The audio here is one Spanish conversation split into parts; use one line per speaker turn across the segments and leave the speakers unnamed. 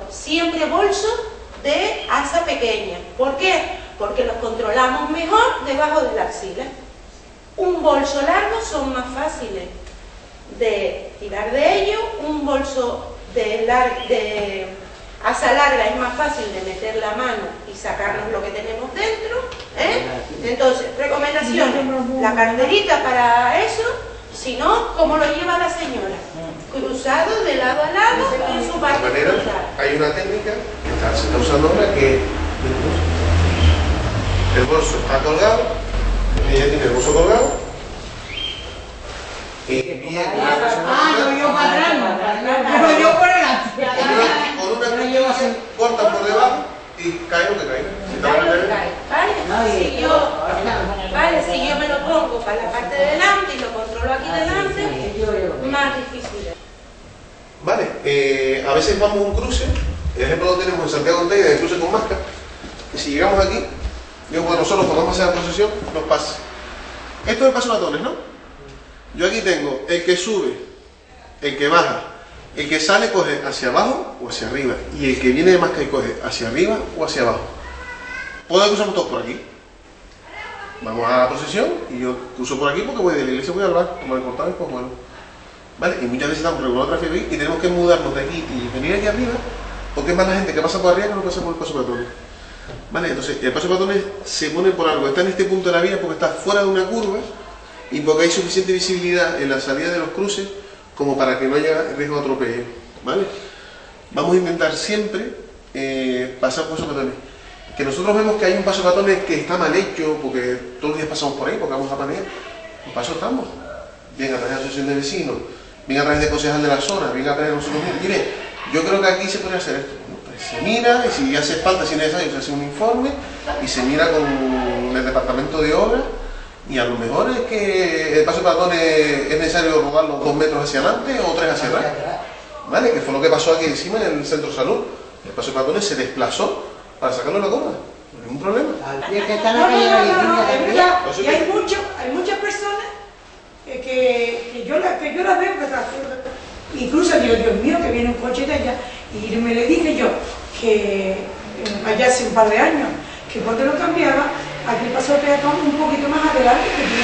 siempre bolsos de asa pequeña. ¿Por qué? Porque los controlamos mejor debajo de la axila. Un bolso largo son más fáciles de tirar de ellos, un bolso de asa larga es más fácil de meter la mano y sacarnos lo que tenemos dentro, ¿eh? Entonces, recomendaciones, la carterita para eso, si no, como lo lleva la señora, cruzado de lado a lado y en su parte frontal.
Hay una técnica que se está usando ahora que el bolso está colgado, ella tiene el bolso colgado y bien,
yo para atrás, yo por delante.
con una cuchilla corta por debajo y cae lo que caiga.
Si yo me lo pongo para la parte de delante y lo controlo aquí delante, más difícil.
Vale, a veces vamos a un cruce, el ejemplo lo tenemos en Santiago Ortega, de cruce con Máscara, y si llegamos aquí, digo, bueno, nosotros cuando vamos a hacer la procesión, nos pasa. Esto es el paso matones, ¿no? Yo aquí tengo el que sube, el que baja, el que sale coge hacia abajo o hacia arriba, y el que viene de Máscara y coge hacia arriba o hacia abajo. Puedo cruzar todos por aquí. Vamos a la procesión y yo cruzo por aquí porque voy de la iglesia, voy al bar, como le cortaba y pues bueno. ¿Vale? Y muchas veces estamos regulando tráfico y tenemos que mudarnos de aquí y venir aquí arriba porque es más la gente que pasa por arriba que no pasa por el paso peatones. ¿Vale? Entonces el paso peatones se pone por algo, está en este punto de la vía porque está fuera de una curva y porque hay suficiente visibilidad en la salida de los cruces como para que no haya riesgo de atropello. ¿Vale? Vamos a intentar siempre pasar por paso peatones. Que nosotros vemos que hay un paso peatones que está mal hecho porque todos los días pasamos por ahí porque vamos a panear. Un paso estamos. Bien a través de la asociación de vecinos, bien a través de concejal de la zona, bien a través de nosotros mismos. Mire, yo creo que aquí se puede hacer esto. Pues se mira y si hace falta, si es necesario, se hace un informe y se mira con el departamento de obra y a lo mejor es que el paso peatones es necesario rodarlo 2 metros hacia adelante o 3 hacia atrás. ¿Vale? Que fue lo que pasó aquí encima en el centro de salud. El paso peatones se desplazó para sacarlo de la curva. No hay ningún problema.
Y es que está en la calle de
Es verdad. Y hay muchas personas que yo las veo que incluso Dios mío, que viene un coche de allá y me le dije yo que allá hace un par de años que porque lo cambiaba aquí pasó el peatón un poquito más adelante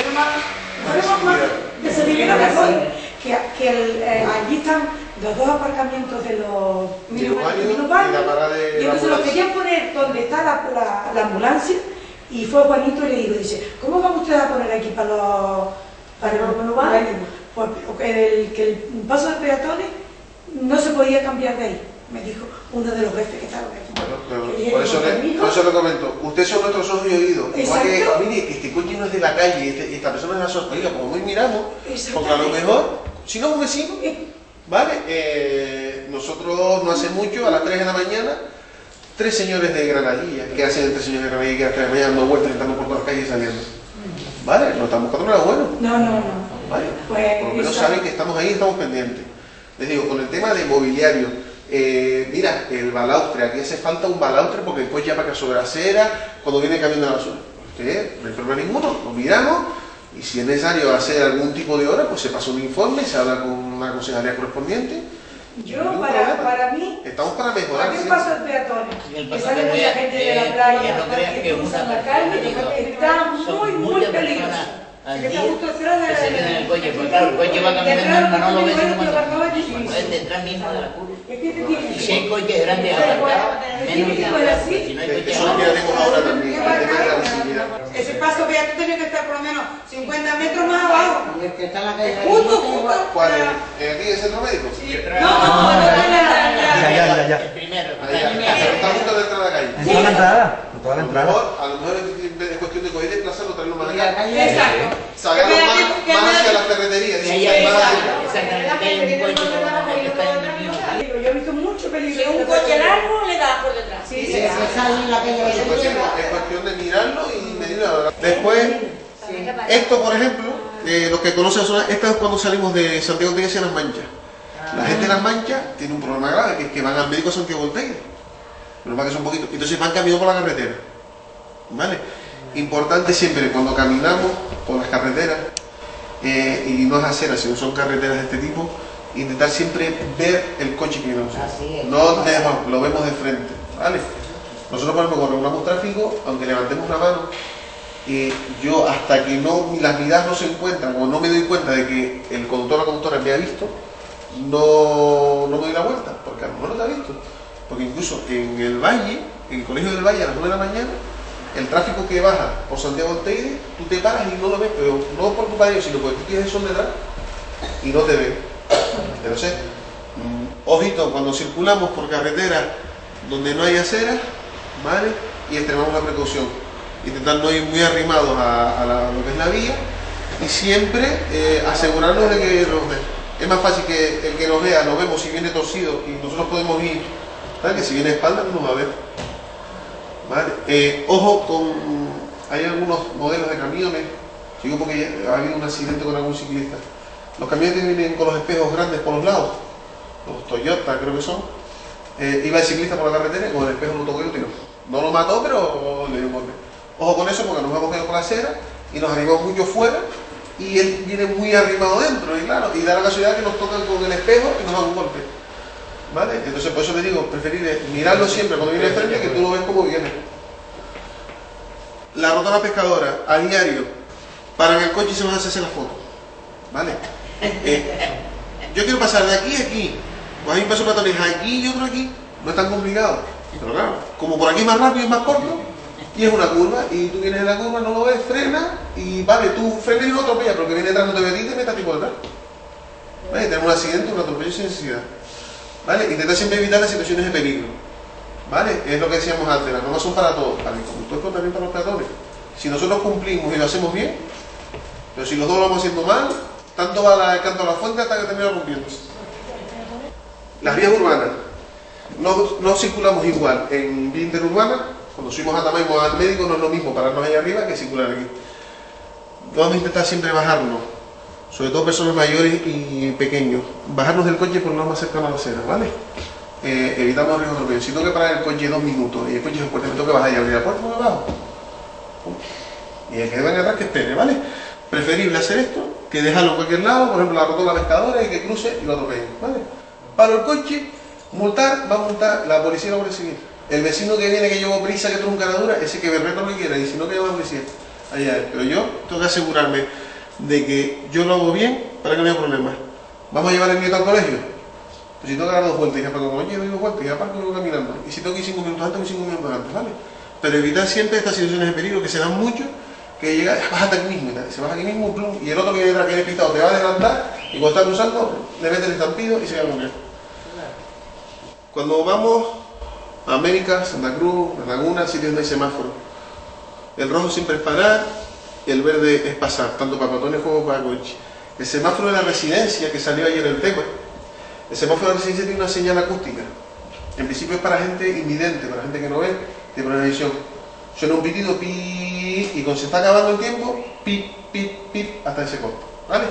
que se viviera mejor que allí están los 2 aparcamientos de los minusválidos y entonces lo querían poner donde está la ambulancia y fue Juanito y le digo, dice, ¿cómo van ustedes a poner aquí para los minusválidos? Pues que el paso de peatones no se podía cambiar de ahí, me dijo uno de los jefes que estaban aquí.
Bueno, por eso le comento, ustedes son nuestros ojos y oídos. Igual que, mire, este coche no es de la calle, esta persona es de la zona, oiga, como muy miramos, porque a lo mejor, si no es un vecino, ¿vale? Nosotros no hace mucho, a las 3 de la mañana, 3 señores de Granadilla, que hacen 3 señores de Granadilla que a las 3 de la mañana dando vueltas, entrando por todas las calles y saliendo. ¿Vale? No estamos buscando nada bueno.
No.
¿Vale?
Pues,
por lo menos saben que estamos ahí y estamos pendientes. Les digo, con el tema de mobiliario, mira, el balaustre, aquí hace falta un balaustre porque después ya para que sobre la acera, cuando viene el camión de la basura. Usted, no hay problema ninguno, lo miramos y si es necesario hacer algún tipo de hora, pues se pasa un informe, se habla con una concejalía correspondiente.
Yo, para mí,
estamos para mejorar.
¿a qué paso el peatones? Que sale mucha gente de la playa, que cruzan la calle, está muy peligroso.
Al día, que se queda en el coche, porque claro, el coche va caminando, no lo ves cuando es detrás mismo de la curva. Y si hay coches grandes apartados, menos de si no hay coches
eso lo tenemos ahora también, el tema de la visibilidad.
Ese paso que ya tiene que estar por lo menos 50 metros más abajo.
Y el que está en la calle de
¿Cuál es? ¿Aquí en el centro médico?
No,
Ya.
El primero.
Está justo a la entrada de la calle.
¿En toda la entrada? ¿En toda la entrada?
A lo mejor es cuestión de coger y desplazarlo, traerlo más acá.
Exacto.
Sacarlo más hacia la ferretería.
Exactamente, un coche que está en el mismo.
Yo he visto mucho peligro.
Si un coche largo le da por detrás.
Sí,
se sale en la calle de
Es cuestión de mirarlo y medirlo. Después, esto por ejemplo, los que conocen la zona, esto es cuando salimos de Santiago Ortega hacia Las Manchas. La gente de Las Manchas tiene un problema grave, que es que van al médico Santiago Ortega. Pero para que son un poquito. Entonces van caminando por la carretera. ¿Vale? Importante siempre cuando caminamos por las carreteras, y no es aceras, sino son carreteras de este tipo, intentar siempre ver el coche que viene a nosotros.
Así es.
No lo vemos de frente, ¿vale? Nosotros, por ejemplo, cuando regulamos tráfico, aunque levantemos la mano, yo hasta que las miradas no se encuentran o no me doy cuenta de que el conductor o la conductora me ha visto, no me doy la vuelta, porque a lo mejor no te ha visto. Porque incluso en el Valle, en el Colegio del Valle a las 9 de la mañana, el tráfico que baja por Santiago del Teide, tú te paras y no lo ves, pero no por culpa de ellos, sino porque tú tienes el sol detrás y no te ven. Entonces, ojito, cuando circulamos por carreteras donde no hay aceras, ¿vale? Y extremamos la precaución. Intentar no ir muy arrimados a lo que es la vía y siempre asegurarnos de que nos ve. Es más fácil que el que nos vea, lo vemos si viene torcido y nosotros podemos ir, ¿vale? Que si viene de espalda no nos va a ver. ¿Vale? Ojo con... hay algunos modelos de camiones, digo porque ha habido un accidente con algún ciclista. Los camiones que vienen con los espejos grandes por los lados, los Toyota creo que son, iba el ciclista por la carretera y con el espejo lo tocó y lo tiró. No lo mató, pero le dio un golpe. Ojo con eso porque nos vamos medio por la acera y nos arribamos mucho fuera y él viene muy arrimado dentro, y claro, y da la casualidad que nos tocan con el espejo y nos dan un golpe. ¿Vale? Entonces por eso le digo, preferible mirarlo siempre cuando viene de frente, que tú lo ves como viene. La rotonda pescadora, a diario, paran el coche y se van a hacerse la foto. ¿Vale? Yo quiero pasar de aquí a aquí, pues hay un paso peatones aquí y otro aquí, no es tan complicado. Pero claro, como por aquí es más rápido y más corto, y es una curva, y tú vienes en la curva, no lo ves, frena, y vale, tú frenas y no atropellas, pero que viene detrás no te ve a ti y te metas tipo detrás. ¿Vale? Tenemos un accidente, un atropello sin necesidad. ¿Vale? Intenta siempre evitar las situaciones de peligro. ¿Vale? Es lo que decíamos antes, las normas son para todos, para el conductor, pero también para los peatones. Si nosotros cumplimos y lo hacemos bien, pero si los dos lo vamos haciendo mal, tanto va el canto a la fuente hasta que termina rompiéndose. Las vías urbanas. No circulamos igual en vía interurbana. Cuando subimos a Tamaimo al médico no es lo mismo pararnos ahí arriba que circular aquí. Vamos a intentar siempre bajarnos, sobre todo personas mayores y pequeños, bajarnos del coche por lo más cercano a la acera, ¿vale? Evitamos riesgos de atropello. Si tengo que parar el coche 2 minutos y el coche se puerta, me tengo que bajar y abrir la puerta, me bajo. Y el que venga atrás que espere, ¿vale? Preferible hacer esto que dejarlo en cualquier lado, por ejemplo la rotonda pescadora y que cruce y lo atropelle, ¿vale? Paro el coche, multar, va a multar, la policía lo va a seguir. El vecino que viene que llevó prisa, que trunca la dura, ese que berreta lo que quiera, y si no que llama a la policía. Allá, pero yo tengo que asegurarme de que yo lo hago bien para que no haya problemas. ¿Vamos a llevar el nieto al colegio? Pues si tengo que dar 2 vueltas y aparco con oye, doy 2 vueltas y aparco y voy caminando. Y si tengo que ir 5 minutos antes, voy 5 minutos antes, ¿vale? Pero evitar siempre estas situaciones de peligro que se dan mucho, que llega, bájate aquí mismo, se baja aquí mismo, plum, y el otro que viene detrás que viene pintado te va a adelantar y cuando está cruzando le mete el estampido y se va a mover. Cuando vamos a América, Santa Cruz, La Laguna, sitios donde hay semáforo, el rojo siempre es parar y el verde es pasar, tanto para peatones como para coche. El semáforo de la residencia, que salió ayer el tema, el semáforo de la residencia tiene una señal acústica. En principio es para gente invidente, para gente que no ve, de prohibición. Suena un pitido, pi, y cuando se está acabando el tiempo, pip, pip, pip, hasta ese corto, ¿vale?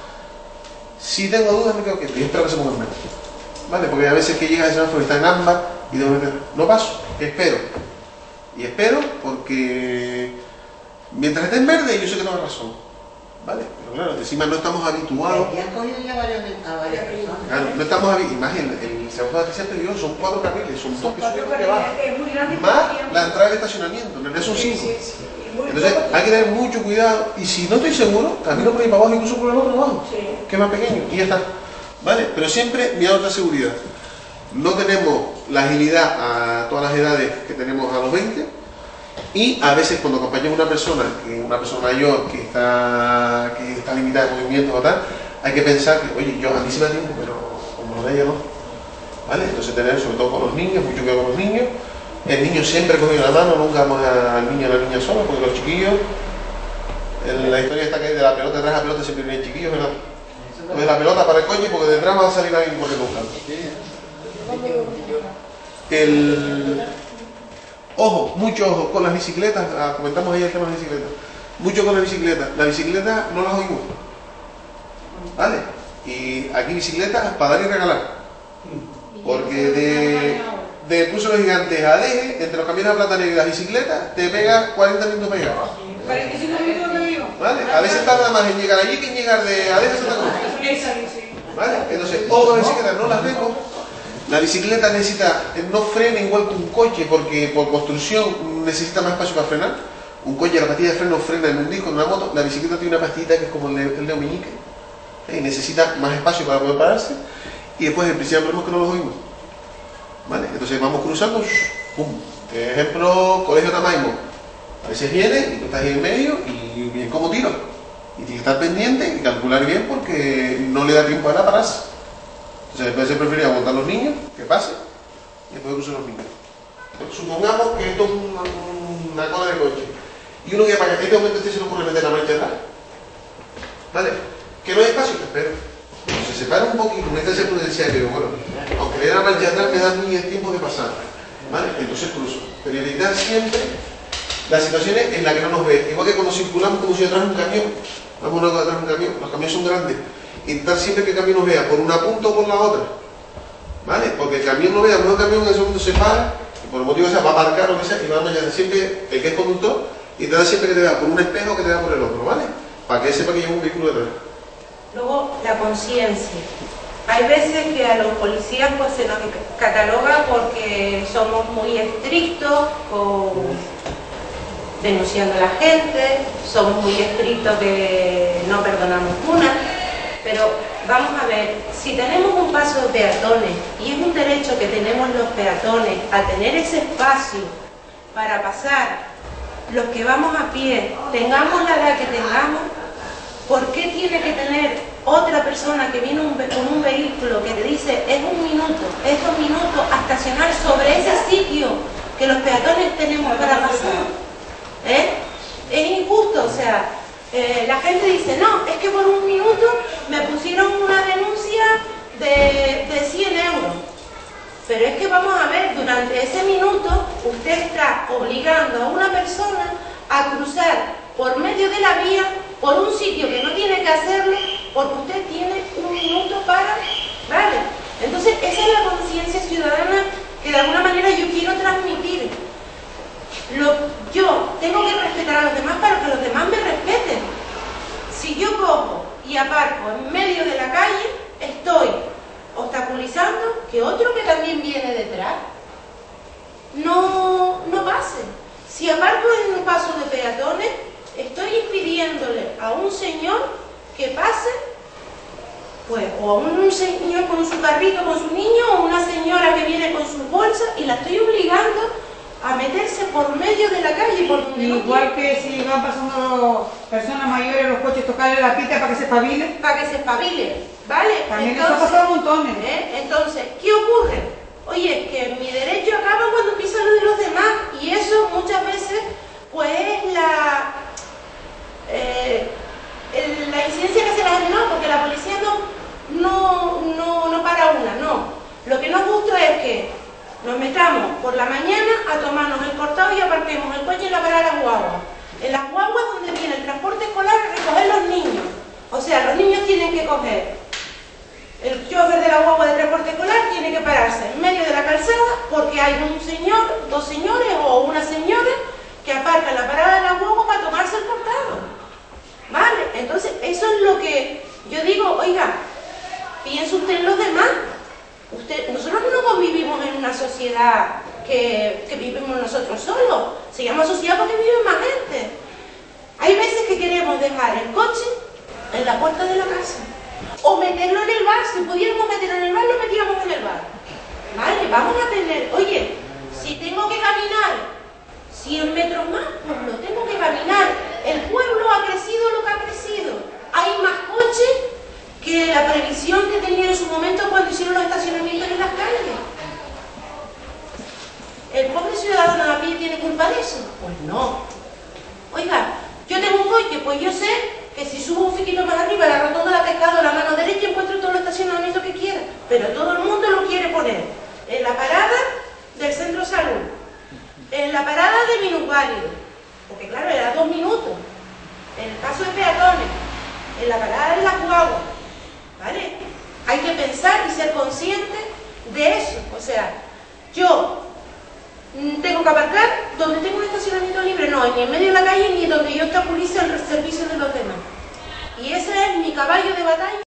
Si tengo dudas me quedo quieto y espero que se ponga en medio, ¿vale? Porque a veces que llega el semáforo y está en ámbar y debo meter, no paso, espero. Y espero porque mientras esté en verde yo sé que tengo razón, ¿vale? Pero claro, encima no estamos habituados.
Y han cogido ya a varias personas.
Claro, no estamos habituados. Imagínate, el semáforo de residencia peligroso son 4 carriles, son 2 que suben y que bajan. Más la entrada del estacionamiento, en realidad son 5. Entonces hay que tener mucho cuidado y si no estoy seguro, camino por ahí para abajo, incluso por el otro abajo, que es más pequeño y ya está, ¿vale? Pero siempre mirando otra seguridad. No tenemos la agilidad a todas las edades que tenemos a los 20 y a veces cuando acompañamos a una persona mayor que está limitada de movimientos o tal, hay que pensar que, oye, yo a mí sí me da tiempo, pero como de ella no, ¿vale? Entonces tener sobre todo con los niños, mucho cuidado con los niños. El niño siempre cogido la mano, nunca vamos al niño y a la niña sola, porque los chiquillos, la historia está que de la pelota, detrás de la pelota siempre vienen chiquillos, ¿verdad? Entonces la pelota para el coche porque detrás va a salir alguien porque nunca. Ojo, mucho ojo con las bicicletas, comentamos ahí el tema de las bicicletas. Mucho con las bicicletas no las oímos, ¿vale? Y aquí bicicletas para dar y regalar, porque de Cruce los Gigantes a Deje, entre los camiones de Plata Negra y las bicicletas, te pega 40 minutos pegado.
45 minutos me digo.
¿Vale? A veces tarda más en llegar allí que en llegar de Adeje a Santa Cruz. ¿vale? Entonces, o las bicicletas no las vemos. La bicicleta no frena igual que un coche, porque por construcción necesita más espacio para frenar. Un coche, la pastilla de freno frena en un disco, en una moto. La bicicleta tiene una pastillita que es como el dedo meñique, y necesita más espacio para poder pararse. Y después el principal problema es que no los oímos, ¿vale? Entonces vamos cruzando, ¡pum! Ejemplo, Colegio Tamaimo. A veces viene y tú estás ahí en medio y bien como tiro. Y tienes que estar pendiente y calcular bien porque no le da tiempo a la pararse. Entonces después se prefiere aguantar los niños, que pase, y después cruzar los niños. Supongamos que esto es una cola de coche. Y uno que para en este momento se le ocurre meter la marcha atrás. ¿Vale? Que no hay espacio, te espero. Se separa un poquito, una distancia prudencial, pero bueno, aunque le dé la marcha atrás me da ni el tiempo de pasar. ¿Vale? Entonces cruzo. Pero evitar siempre las situaciones en las que no nos ve. Igual que cuando circulamos como si detrás de un camión. Vamos detrás de un camión, los camiones son grandes. Intentar siempre que el camión nos vea por una punta o por la otra. ¿Vale? Porque el camión no vea, a lo mejor el camión en ese momento se para, y por el motivo que sea, va a aparcar o lo que sea, y va a mañana siempre el que es conductor, intentar siempre que te vea por un espejo o que te vea por el otro, ¿vale? Para que sepa que lleva un vehículo detrás.
Luego, la conciencia. Hay veces que a los policías pues se nos cataloga porque somos muy estrictos denunciando a la gente, somos muy estrictos que no perdonamos una, pero vamos a ver, si tenemos un paso de peatones y es un derecho que tenemos los peatones a tener ese espacio para pasar, los que vamos a pie, tengamos la edad que tengamos, ¿por qué tiene que tener otra persona que viene con un vehículo que te dice es 1 minuto, es 2 minutos a estacionar sobre ese sitio que los peatones tenemos para pasar? Es injusto, o sea, la gente dice, no, es que por 1 minuto me pusieron una denuncia de 100 euros. Pero es que vamos a ver, durante ese minuto usted está obligando a una persona a cruzar por medio de la vía, por un sitio que no tiene que hacerlo, porque usted tiene 1 minuto para... ¿Vale? Entonces, esa es la conciencia ciudadana que de alguna manera yo quiero transmitir. Yo tengo que respetar a los demás para que los demás me respeten. Si yo cojo y aparco en medio de la calle, estoy obstaculizando que otro que también viene detrás no pase. Si aparco en un paso de peatones, estoy impidiéndole a un señor que pase, pues, o a un señor con su carrito, con su niño, o una señora que viene con sus bolsas, y la estoy obligando a meterse por medio de la calle. Por donde
igual que si van pasando personas mayores, los coches, tocarle la pita para que se espabilen.
Para que se espabilen, ¿vale?
También eso ha pasado montones.
Entonces, ¿qué ocurre? Oye, que mi derecho acaba cuando empieza lo de los demás, y eso muchas veces, pues, es la incidencia que se la hace, no, porque la policía no para una, no. Lo que no es justo es que nos metamos por la mañana a tomarnos el cortado y aparquemos el coche en la parada de las guaguas. En las guaguas donde viene el transporte escolar a recoger los niños. O sea, los niños tienen que coger. El chofer de la guagua de transporte escolar tiene que pararse en medio de la calzada porque hay un señor, 2 señores o una señora que aparcan la parada de la guagua para tomarse el cortado. ¿Vale? Entonces, eso es lo que yo digo, oiga, piense usted en los demás. Nosotros no convivimos en una sociedad que vivimos nosotros solos. Se llama sociedad porque vive más gente. Hay veces que queremos dejar el coche en la puerta de la casa o meterlo en el bar. Si pudiéramos meterlo en el bar, lo metíamos en el bar. ¿Vale? Vamos a tener, oye, si tengo que caminar 100 metros más, pues lo tengo que caminar. El pueblo ha crecido lo que ha crecido. Hay más coches que la previsión que tenía en su momento cuando hicieron los estacionamientos en las calles. ¿El pobre ciudadano a pie tiene culpa de eso? Pues no. Oiga, yo tengo un coche, pues yo sé que si subo un fiquito más arriba, la rotonda la pescado, la mano derecha, encuentro todo el estacionamiento que quiera. Pero todo el mundo lo quiere poner en la parada del centro salud, en la parada de minusválido, porque claro, era 2 minutos, en el caso de peatones, en la parada de la guagua. ¿Vale? Hay que pensar y ser consciente de eso. O sea, yo tengo que aparcar donde tengo un estacionamiento libre, no, ni en medio de la calle ni donde yo obstaculice el servicio de los demás. Y ese es mi caballo de batalla.